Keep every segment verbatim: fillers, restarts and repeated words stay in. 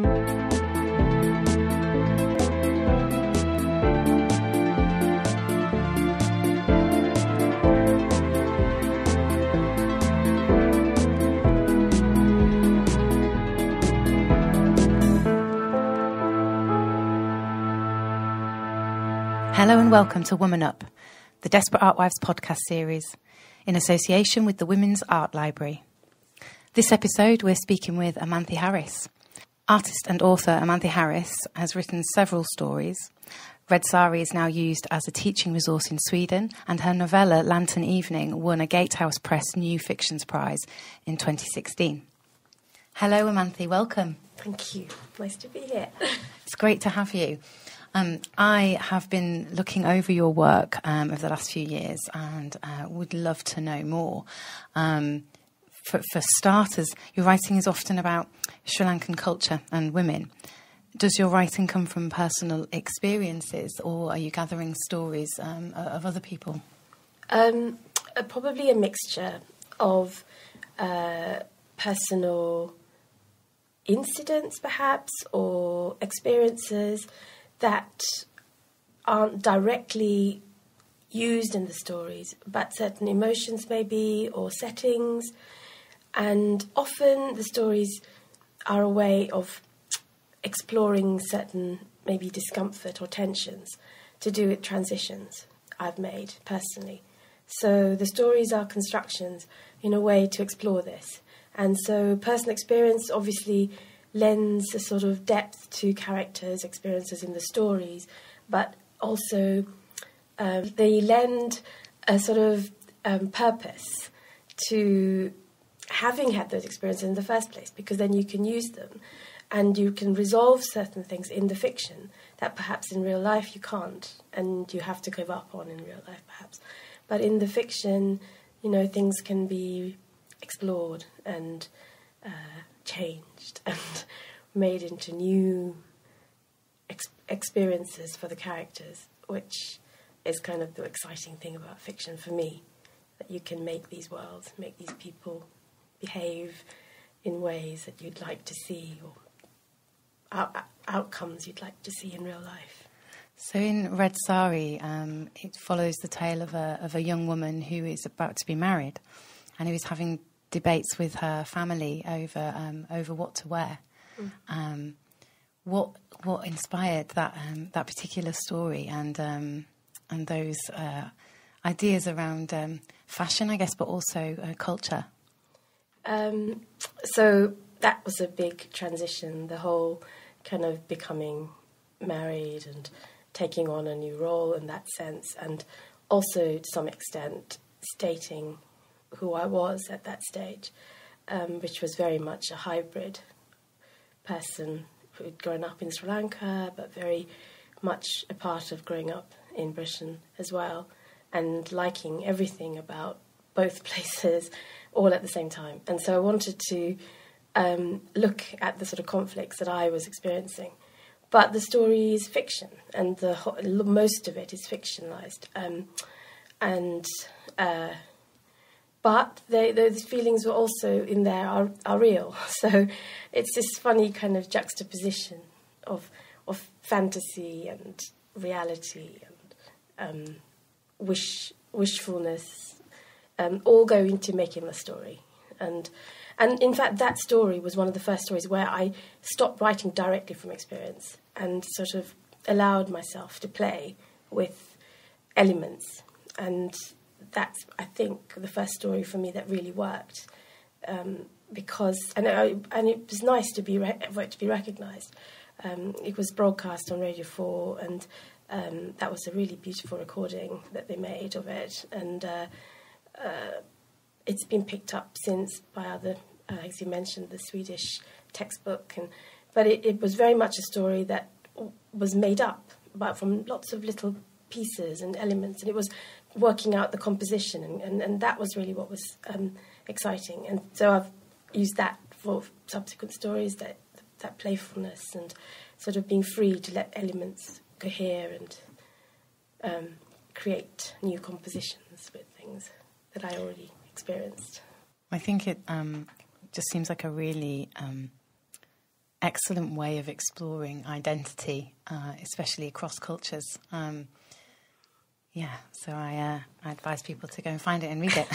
Hello and welcome to Woman Up, the Desperate Art Wives podcast series, in association with the Women's Art Library. This episode we're speaking with Amanthi Harris. Artist and author Amanthi Harris has written several stories. Red Sari is now used as a teaching resource in Sweden, and her novella Lantern Evening won a Gatehouse Press New Fictions Prize in twenty sixteen. Hello Amanthi, welcome. Thank you. Nice to be here. It's great to have you. Um, I have been looking over your work um, over the last few years and uh, would love to know more. Um, for, for starters, your writing is often about Sri Lankan culture and women. Does your writing come from personal experiences, or are you gathering stories um, of other people? Um, uh, probably a mixture of uh, personal incidents, perhaps, or experiences that aren't directly used in the stories, but certain emotions maybe, or settings. And often the stories are a way of exploring certain maybe discomfort or tensions to do with transitions I've made personally. So the stories are constructions in a way to explore this. And so personal experience obviously lends a sort of depth to characters' experiences in the stories, but also uh, they lend a sort of um, purpose to having had those experiences in the first place, because then you can use them and you can resolve certain things in the fiction that perhaps in real life you can't, and you have to give up on in real life perhaps. But in the fiction, you know, things can be explored and uh, changed and made into new ex- experiences for the characters, which is kind of the exciting thing about fiction for me, that you can make these worlds, make these people behave in ways that you'd like to see, or out- outcomes you'd like to see in real life. So in Red Sari, um, it follows the tale of a of a young woman who is about to be married and who is having debates with her family over um, over what to wear. Mm. Um, what what inspired that um, that particular story and um, and those uh, ideas around um, fashion, I guess, but also uh, culture? Um, so that was a big transition. The whole kind of becoming married and taking on a new role in that sense, and also to some extent stating who I was at that stage, um, which was very much a hybrid person who'd grown up in Sri Lanka, but very much a part of growing up in Britain as well, and liking everything about both places all at the same time. And so I wanted to um, look at the sort of conflicts that I was experiencing. But the story is fiction, and the most of it is fictionalized. Um, and... Uh, But they, those feelings were also in there are, are real. So it's this funny kind of juxtaposition of of fantasy and reality and um, wish wishfulness, um, all go into making the story. And and in fact, that story was one of the first stories where I stopped writing directly from experience and sort of allowed myself to play with elements. And that's, I think, the first story for me that really worked, um, because and I, and it was nice to be re- for it to be recognised. Um, it was broadcast on Radio Four, and um, that was a really beautiful recording that they made of it. And uh, uh, it's been picked up since by other, uh, as you mentioned, the Swedish textbook. And but it, it was very much a story that was made up, but from lots of little pieces and elements, and it was working out the composition, and, and, and that was really what was um, exciting. And so I've used that for subsequent stories, that that playfulness and sort of being free to let elements cohere and um, create new compositions with things that I already experienced. I think it um, just seems like a really um, excellent way of exploring identity, uh, especially across cultures. Um, yeah, so I, uh, I advise people to go and find it and read it.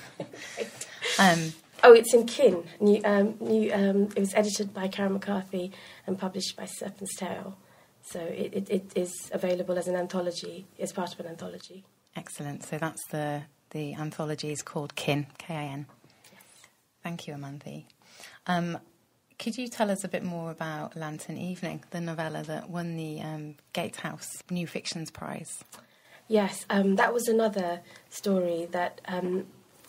um, oh, it's in Kin. New, um, new, um, it was edited by Karen McCarthy and published by Serpent's Tale. So it, it, it is available as an anthology, as part of an anthology. Excellent. So that's the, the anthology is called Kin, K I N. Yes. Thank you, Amanthi. Um, could you tell us a bit more about Lantern Evening, the novella that won the um, Gatehouse New Fictions Prize? Yes, um, that was another story that um,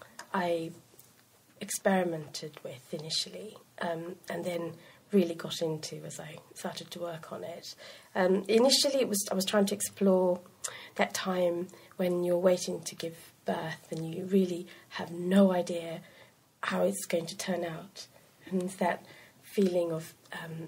I experimented with initially, um, and then really got into as I started to work on it. Um, initially, it was I was trying to explore that time when you're waiting to give birth and you really have no idea how it's going to turn out, and that feeling of um,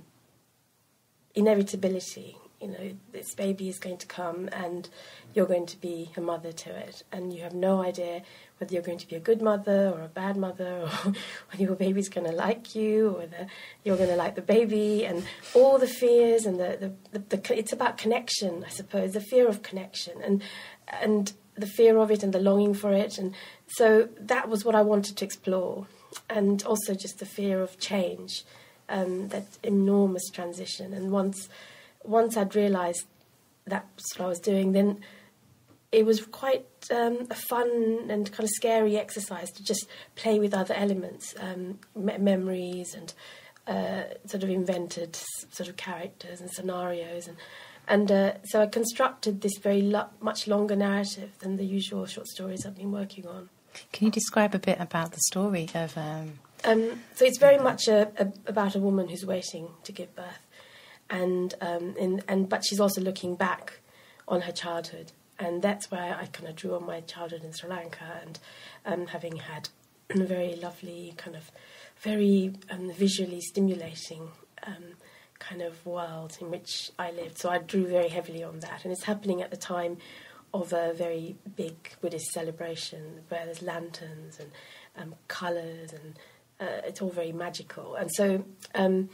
inevitability. You know, this baby is going to come and you're going to be a mother to it, and you have no idea whether you're going to be a good mother or a bad mother, or whether your baby's going to like you, or whether you're going to like the baby, and all the fears and the, the, the, the it's about connection, I suppose, the fear of connection and and the fear of it and the longing for it. And so that was what I wanted to explore, and also just the fear of change, um, that enormous transition. And once once I'd realised that's what I was doing, then it was quite um, a fun and kind of scary exercise to just play with other elements, um, me- memories and uh, sort of invented sort of characters and scenarios. And and uh, so I constructed this very lo- much longer narrative than the usual short stories I've been working on. Can you describe a bit about the story of... Um... Um, so it's very much a, a, about a woman who's waiting to give birth. And, um, in, and but she's also looking back on her childhood. And that's where I kind of drew on my childhood in Sri Lanka, and um, having had a very lovely, kind of very um, visually stimulating um, kind of world in which I lived. So I drew very heavily on that. And it's happening at the time of a very big Buddhist celebration where there's lanterns and um, colours, and uh, it's all very magical. And so um,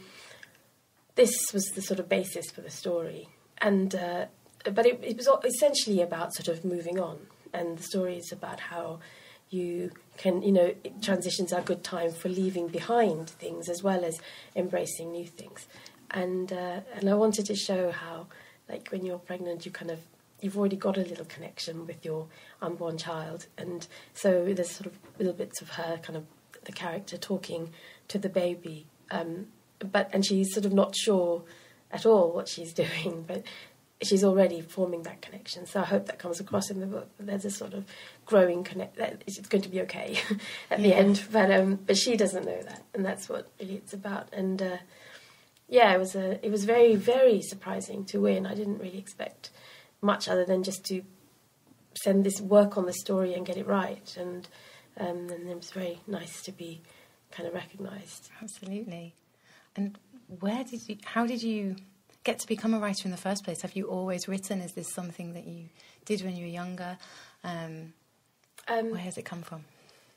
this was the sort of basis for the story. And... Uh, But it, it was essentially about sort of moving on, and the story is about how you can, you know, transitions are a good time for leaving behind things as well as embracing new things. And uh, and I wanted to show how, like, when you're pregnant, you kind of, you've already got a little connection with your unborn child. And so there's sort of little bits of her, kind of the character talking to the baby, um, but and she's sort of not sure at all what she's doing, but she's already forming that connection. So I hope that comes across in the book. There's a sort of growing connect. That it's going to be okay at the yeah. end, but um, but she doesn't know that, and that's what really it's about. And uh, yeah, it was a it was very very surprising to win. I didn't really expect much other than just to send this work on the story and get it right, and um, and it was very nice to be kind of recognised. Absolutely. And where did you? How did you get to become a writer in the first place? Have you always written? Is this something that you did when you were younger? Um, um, where has it come from?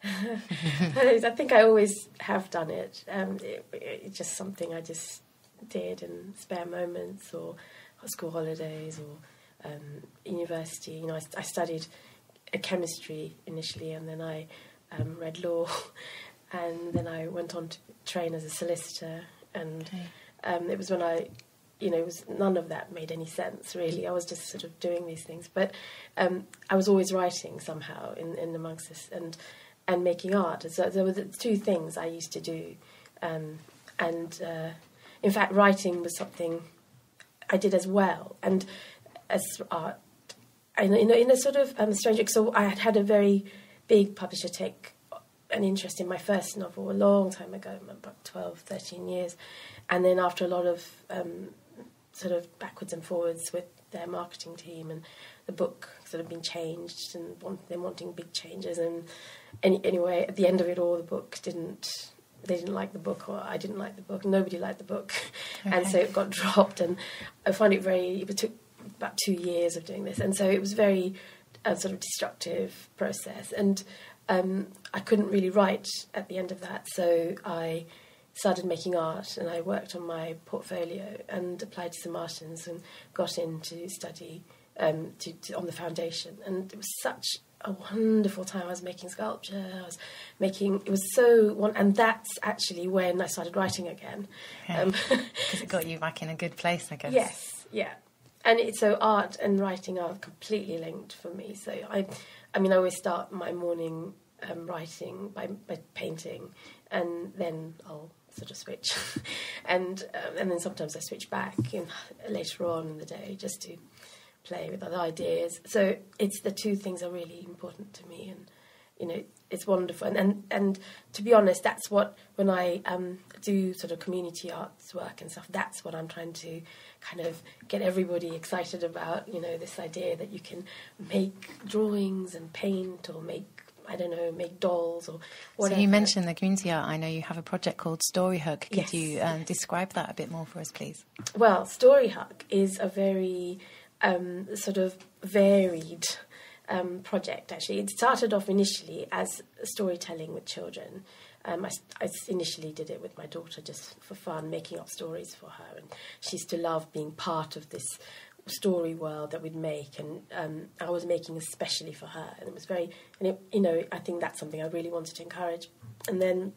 I think I always have done it. Um, it. It's just something I just did in spare moments, or, or school holidays, or um, university. You know, I, I studied chemistry initially, and then I um, read law, and then I went on to train as a solicitor. And okay. um, it was when I... You know, it was none of that made any sense, really. I was just sort of doing these things. But um, I was always writing somehow in, in amongst this, and and making art. So there were the two things I used to do. Um, and, uh, in fact, writing was something I did as well. And as art, in, in, in a sort of um, strange... So I had had a very big publisher take an interest in my first novel a long time ago, about twelve, thirteen years. And then after a lot of... Um, sort of backwards and forwards with their marketing team, and the book sort of been changed, and want, them wanting big changes, and any, anyway at the end of it all, the book didn't they didn't like the book, or I didn't like the book, nobody liked the book. Okay. And so it got dropped, and I found it very it took about two years of doing this, and so it was very uh, sort of destructive process, and um, I couldn't really write at the end of that, so I started making art, and I worked on my portfolio and applied to Saint Martin's and got in to study um, to, to, on the foundation. And it was such a wonderful time. I was making sculpture, I was making, it was so, and that's actually when I started writing again. Because okay. um, it got you back in a good place, I guess. Yes, yeah. And it, so art and writing are completely linked for me. So I, I mean, I always start my morning um, writing by, by painting, and then I'll sort of switch, and um, and then sometimes I switch back in, later on in the day just to play with other ideas. So it's the two things are really important to me, and you know it's wonderful. And and, and to be honest, that's what when I um, do sort of community arts work and stuff, that's what I'm trying to kind of get everybody excited about. You know, this idea that you can make drawings and paint or make, I don't know, make dolls or whatever. So you mentioned the community art. I know you have a project called STORYHUG. Could yes. you um, describe that a bit more for us, please? Well, STORYHUG is a very um, sort of varied um, project, actually. It started off initially as storytelling with children. Um, I, I initially did it with my daughter just for fun, making up stories for her. And she used to love being part of this story world that we'd make, and um, I was making especially for her, and it was very, and it, you know, I think that's something I really wanted to encourage. And then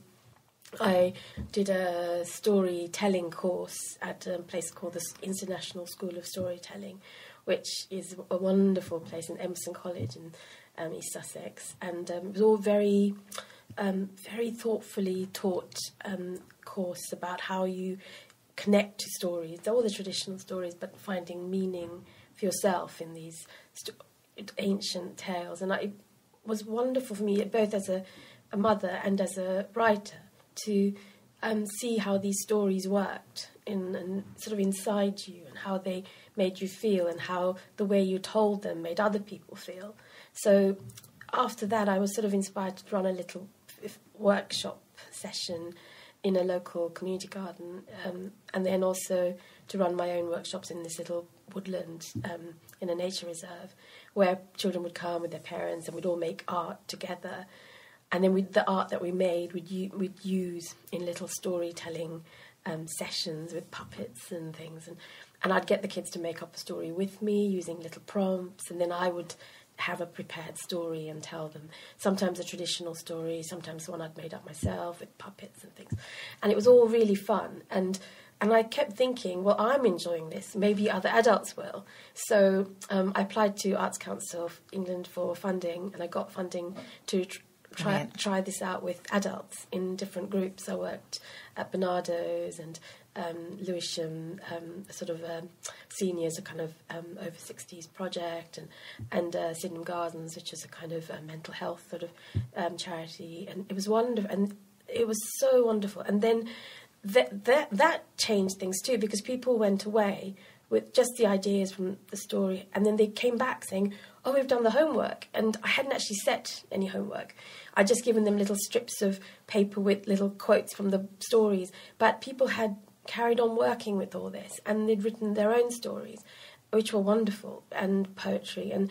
I did a storytelling course at a place called the International School of Storytelling, which is a wonderful place in Emerson College in um, East Sussex, and um, it was all very, um, very thoughtfully taught um, course about how you connect to stories, all the traditional stories, but finding meaning for yourself in these st- ancient tales. And I, it was wonderful for me, both as a, a mother and as a writer, to um, see how these stories worked in, and sort of inside you, and how they made you feel, and how the way you told them made other people feel. So after that, I was sort of inspired to run a little workshop session in a local community garden, um, and then also to run my own workshops in this little woodland um, in a nature reserve, where children would come with their parents and we'd all make art together. And then we'd, the art that we made we'd, u- we'd use in little storytelling um, sessions with puppets and things. And, and I'd get the kids to make up a story with me using little prompts, and then I would have a prepared story and tell them, sometimes a traditional story, sometimes one I'd made up myself with puppets and things. And it was all really fun. And and I kept thinking, well, I'm enjoying this, maybe other adults will. So um, I applied to Arts Council of England for funding, and I got funding to tr- try try this out with adults in different groups. I worked at Bernardo's and Um, Lewisham, um, sort of um, seniors, a kind of um, over sixties project, and and uh, Sydenham Gardens, which is a kind of uh, mental health sort of um, charity, and it was wonderful, and it was so wonderful. And then that that that changed things too, because people went away with just the ideas from the story, and then they came back saying, "Oh, we've done the homework," and I hadn't actually set any homework. I'd just given them little strips of paper with little quotes from the stories, but people had carried on working with all this, and they'd written their own stories, which were wonderful, and poetry. And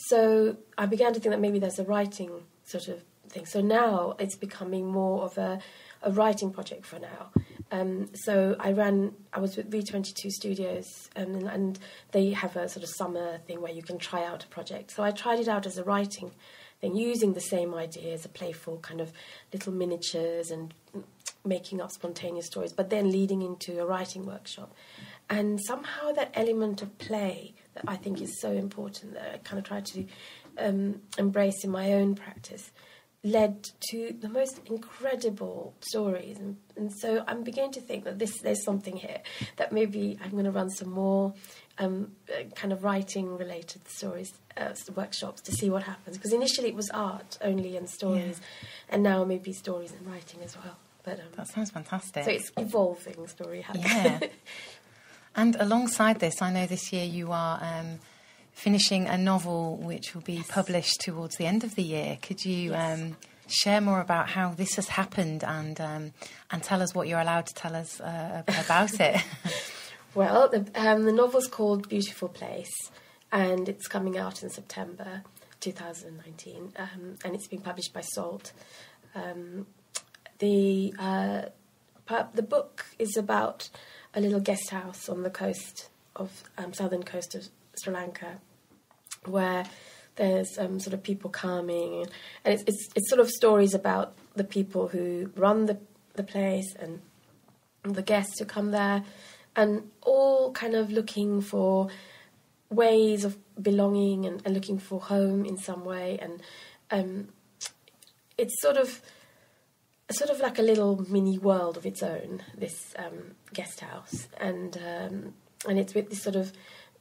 so I began to think that maybe there's a writing sort of thing. So now it's becoming more of a, a writing project for now. Um, so I ran, I was with V twenty-two Studios, um, and, and they have a sort of summer thing where you can try out a project. So I tried it out as a writing thing, using the same ideas, a playful kind of little miniatures and making up spontaneous stories, but then leading into a writing workshop. And somehow that element of play that I think is so important, that I kind of try to um, embrace in my own practice, led to the most incredible stories. And, and so I'm beginning to think that this there's something here, that maybe I'm going to run some more um, kind of writing-related stories, uh, workshops, to see what happens. Because initially it was art only and stories, yeah. and now maybe stories and writing as well. But, um, that sounds fantastic. So it's evolving, STORYHUG. Yeah. And alongside this, I know this year you are um, finishing a novel which will be yes. published towards the end of the year. Could you yes. um, share more about how this has happened, and um, and tell us what you're allowed to tell us uh, about it? Well, the, um, the novel's called Beautiful Place, and it's coming out in September twenty nineteen, um, and it's being published by Salt. Um, The uh, but the book is about a little guest house on the coast of um, southern coast of Sri Lanka, where there's um, sort of people coming, and it's, it's it's sort of stories about the people who run the the place and the guests who come there, and all kind of looking for ways of belonging and, and looking for home in some way, and um, it's sort of sort of like a little mini world of its own. This um, guest house, and um, and it's with this sort of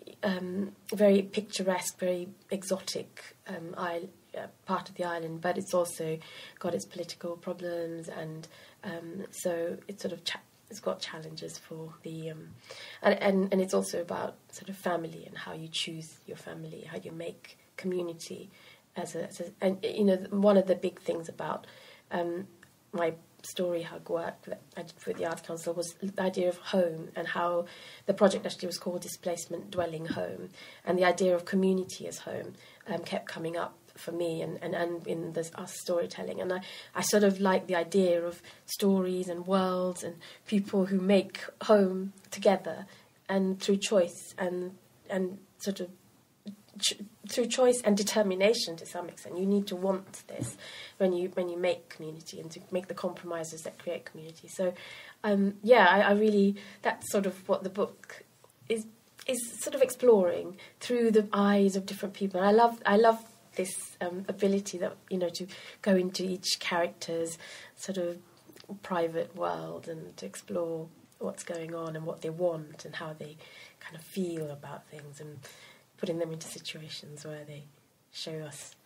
Um, very picturesque, very exotic um, isle, uh, part of the island, but it's also got its political problems, and um, so it's sort of cha- it's got challenges for the um, and, and and it's also about sort of family and how you choose your family, how you make community as a, as a and you know one of the big things about um, my STORYHUG work that I did for the Arts Council was the idea of home, and how the project actually was called Displacement Dwelling Home, and the idea of community as home um, kept coming up for me and, and, and in this us storytelling. And I, I sort of like the idea of stories and worlds and people who make home together and through choice and and sort of ch- through choice and determination to some extent. You need to want this when you when you make community and to make the compromises that create community. So, um, yeah, I, I really, that's sort of what the book is is sort of exploring through the eyes of different people. And I love I love this um, ability that, you know, to go into each character's sort of private world and to explore what's going on and what they want and how they kind of feel about things, and putting them into situations where they show us.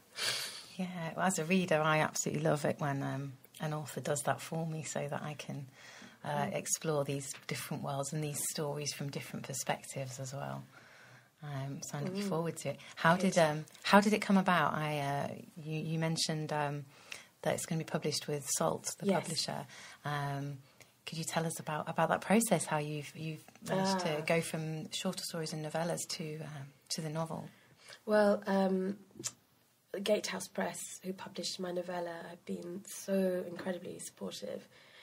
Yeah, well, as a reader, I absolutely love it when um, an author does that for me, so that I can uh, explore these different worlds and these stories from different perspectives as well. Um, so I'm looking mm. forward to it. How Good. did um, how did it come about? I uh, you, you mentioned um, that it's going to be published with Salt, the yes. publisher. Um, could you tell us about, about that process? How you've you've managed ah. to go from shorter stories and novellas to um, to the novel? Well, um, Gatehouse Press, who published my novella, have been so incredibly supportive.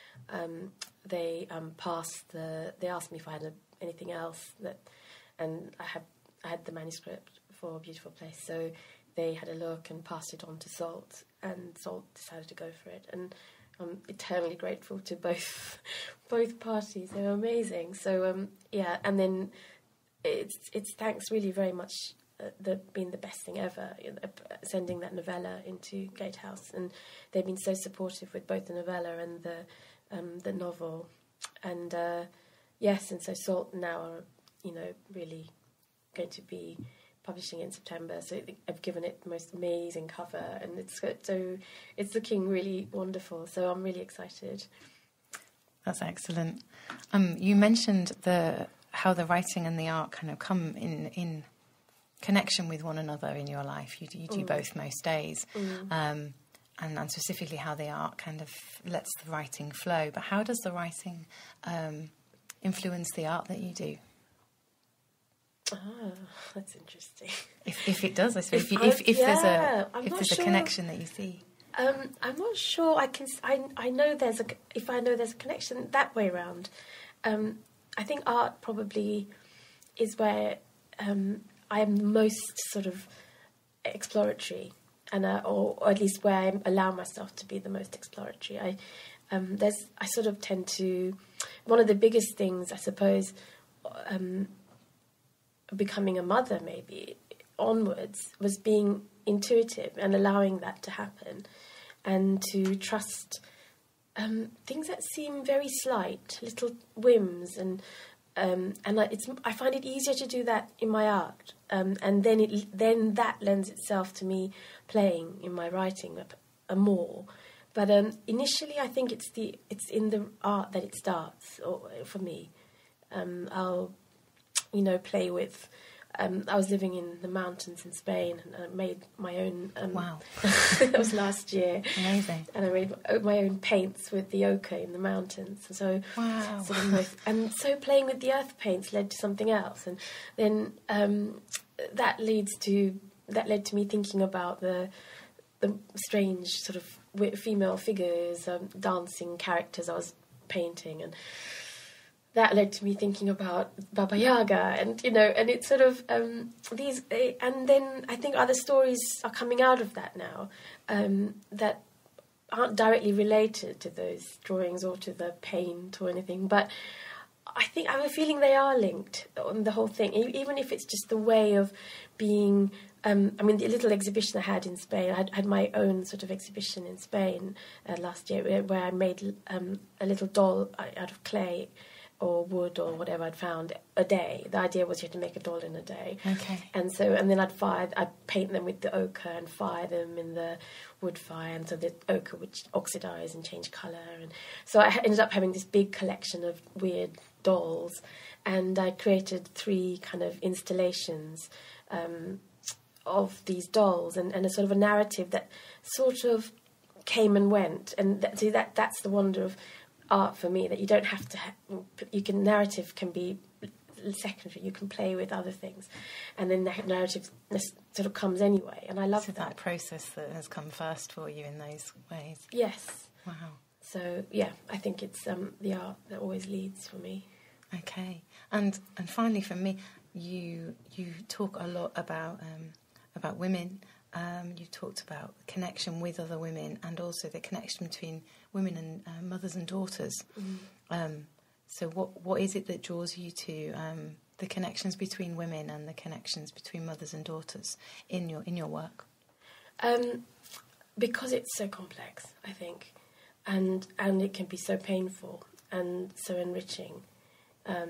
Um, they um, passed the. They asked me if I had a, anything else that, and I had I had the manuscript for A Beautiful Place, so they had a look and passed it on to Salt, and Salt decided to go for it, and I'm eternally grateful to both both parties. They were amazing. So um, yeah, and then it's it's thanks really very much. Uh, the been the best thing ever, you know, sending that novella into Gatehouse, and they've been so supportive with both the novella and the um, the novel, and uh, yes, and so Salt now are, you know, really going to be publishing in September. So I've given it the most amazing cover, and it's so it's looking really wonderful. So I'm really excited. That's excellent. Um, you mentioned the how the writing and the art kind of come in in. connection with one another in your life. You, you do mm. both most days. Mm. Um, and, and specifically how the art kind of lets the writing flow. But how does the writing um, influence the art that you do? Oh, that's interesting. If, if it does, I suppose. If, if, if, if yeah, there's a I'm if there's sure. a connection that you see. Um, I'm not sure. I can. I I know there's a. If I know there's a connection that way around. Um, I think art probably is where um, I am most sort of exploratory, and uh, or, or at least where I allow myself to be the most exploratory. I um, there's I sort of tend to one of the biggest things, I suppose, um, becoming a mother maybe onwards was being intuitive and allowing that to happen, and to trust um, things that seem very slight, little whims, and um, and it's I find it easier to do that in my art, um, and then it then that lends itself to me playing in my writing a, a more. But um, initially, I think it's the it's in the art that it starts. Or for me, um, I'll you know play with. Um, I was living in the mountains in Spain, and I made my own. Um, wow, that was last year. Amazing. And I made my own paints with the ochre in the mountains. And so, wow. sort of most, and so playing with the earth paints led to something else, and then um, that leads to that led to me thinking about the the strange sort of female figures, um, dancing characters I was painting, and that led to me thinking about Baba Yaga, and you know, and it's sort of um, these, and then I think other stories are coming out of that now um, that aren't directly related to those drawings or to the paint or anything, but I think I have a feeling they are linked on the whole thing, even if it's just the way of being. Um, I mean, the little exhibition I had in Spain, I had, had my own sort of exhibition in Spain uh, last year, where, where I made um, a little doll out of clay or wood or whatever I'd found a day. The idea was you had to make a doll in a day. Okay. And so, and then I'd fire, I'd paint them with the ochre and fire them in the wood fire, and so the ochre would oxidize and change colour. And so I ended up having this big collection of weird dolls, and I created three kind of installations um, of these dolls, and, and a sort of a narrative that sort of came and went. And that, see, that that's the wonder of art for me, that you don't have to ha- you can narrative can be secondary, you can play with other things, and then that narrative sort of comes anyway, and I love so that. that process that has come first for you in those ways. Yes. Wow. So yeah, I think it's um, the art that always leads for me. Okay. And and finally for me, you you talk a lot about um, about women. Um, you talked about connection with other women, and also the connection between women and uh, mothers and daughters. Mm. Um, so what what is it that draws you to um, the connections between women and the connections between mothers and daughters in your in your work? Um, because it's so complex, I think, and and it can be so painful and so enriching, um,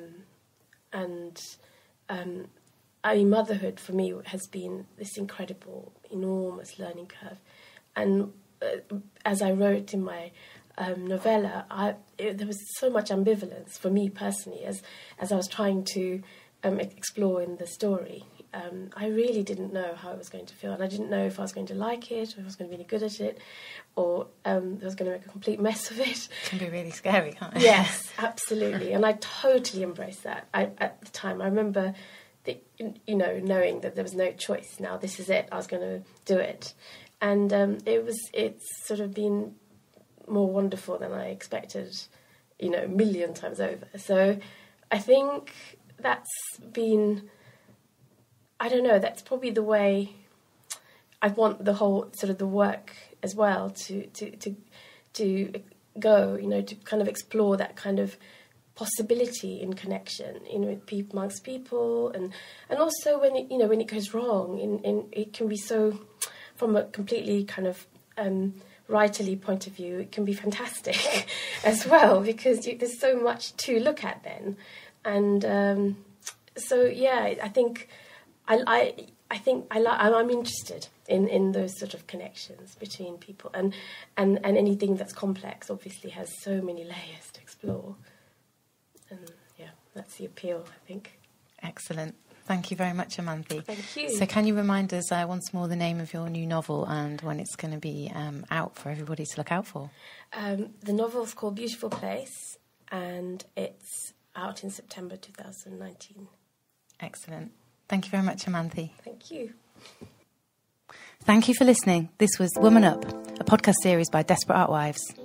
and. Um, I mean, motherhood for me has been this incredible, enormous learning curve. And uh, as I wrote in my um, novella, I, it, there was so much ambivalence for me personally as, as I was trying to um, explore in the story. Um, I really didn't know how I was going to feel, and I didn't know if I was going to like it, or if I was going to be any good at it, or um, I was going to make a complete mess of it. It can be really scary, can't it? Yes, absolutely. And I totally embraced that I, at the time. I remember... The, you know, knowing that there was no choice. Now this is it. I was going to do it, and um, it was. It's sort of been more wonderful than I expected. You know, a million times over. So, I think that's been. I don't know. That's probably the way I want the whole sort of the work as well to to to to go. You know, to kind of explore that kind of possibility in connection, you know, with people, amongst people, and and also when it, you know, when it goes wrong, in, in it can be so, from a completely kind of um, writerly point of view, it can be fantastic as well, because you, there's so much to look at then, and um, so yeah, I think I I, I think I like I'm interested in, in those sort of connections between people, and, and and anything that's complex obviously has so many layers to explore. And yeah, that's the appeal, I think. Excellent. Thank you very much, Amanthi. Thank you. So can you remind us uh, once more the name of your new novel and when it's going to be um, out for everybody to look out for? Um, the novel's called Beautiful Place, and it's out in September twenty nineteen. Excellent. Thank you very much, Amanthi. Thank you. Thank you for listening. This was Woman Up, a podcast series by Desperate Art Wives.